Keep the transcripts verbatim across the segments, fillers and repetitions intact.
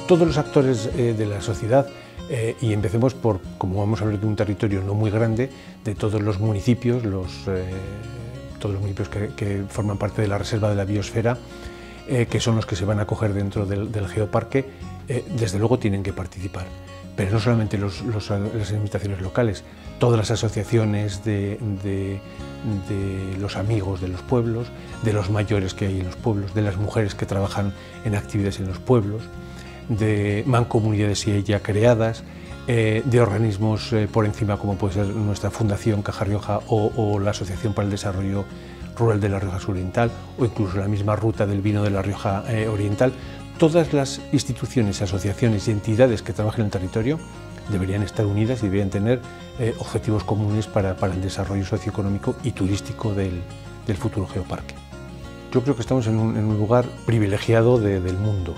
todos los actores eh, de la sociedad, eh, y empecemos por, como vamos a hablar de un territorio no muy grande, de todos los municipios, los, eh, todos los municipios que, que forman parte de la Reserva de la Biosfera, eh, que son los que se van a acoger dentro del, del geoparque, eh, desde luego tienen que participar. Pero no solamente los, los, las administraciones locales, todas las asociaciones de, de, de los amigos de los pueblos, de los mayores que hay en los pueblos, de las mujeres que trabajan en actividades en los pueblos, de mancomunidades ya creadas, eh, de organismos eh, por encima como puede ser nuestra Fundación Caja Rioja o, o la Asociación para el Desarrollo Rural de la Rioja Oriental o incluso la misma Ruta del Vino de la Rioja eh, Oriental. Todas las instituciones, asociaciones y entidades que trabajan en el territorio deberían estar unidas y deberían tener eh, objetivos comunes para, para el desarrollo socioeconómico y turístico del, del futuro geoparque. Yo creo que estamos en un, en un lugar privilegiado de, del mundo.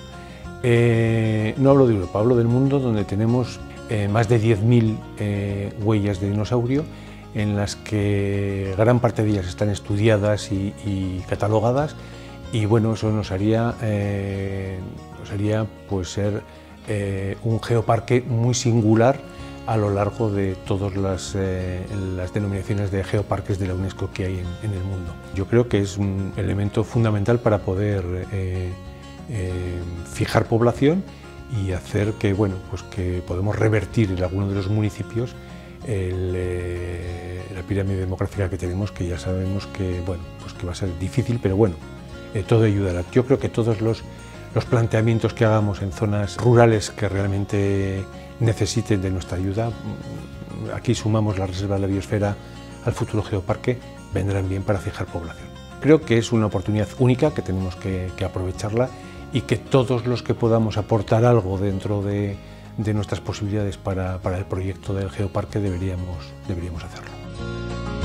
Eh, no hablo de Europa, hablo del mundo donde tenemos eh, más de diez mil eh, huellas de dinosaurio en las que gran parte de ellas están estudiadas y, y catalogadas. Y bueno, eso nos haría, eh, nos haría pues, ser eh, un geoparque muy singular a lo largo de todas las, eh, las denominaciones de geoparques de la UNESCO que hay en, en el mundo. Yo creo que es un elemento fundamental para poder eh, eh, fijar población y hacer que, bueno, pues que podemos revertir en algunos de los municipios el, eh, la pirámide demográfica que tenemos, que ya sabemos que, bueno, pues que va a ser difícil, pero bueno, Eh, todo ayudará. Yo creo que todos los, los planteamientos que hagamos en zonas rurales que realmente necesiten de nuestra ayuda, aquí sumamos la Reserva de la Biosfera al futuro geoparque, vendrán bien para fijar población. Creo que es una oportunidad única que tenemos que, que aprovecharla y que todos los que podamos aportar algo dentro de, de nuestras posibilidades para, para el proyecto del geoparque deberíamos, deberíamos hacerlo.